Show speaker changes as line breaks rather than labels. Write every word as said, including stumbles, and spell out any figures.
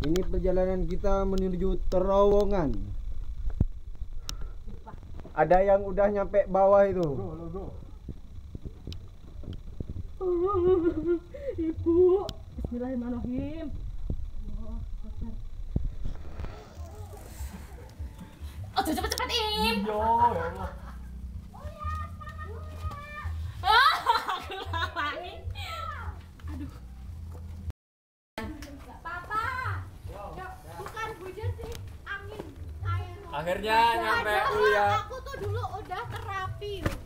Ini perjalanan kita menuju terowongan. Ada yang udah nyampe bawah itu.
Go, go.
Ibu, bismillahirrahmanirrahim. Oh, cepet-cepet Im.
Yo, ya Allah.
Aku lagi. Aduh.
Enggak apa-apa. Bukan hujan sih, angin air.
Akhirnya nyampe
Padahal
kuliah.
aku tuh dulu udah terapi loh.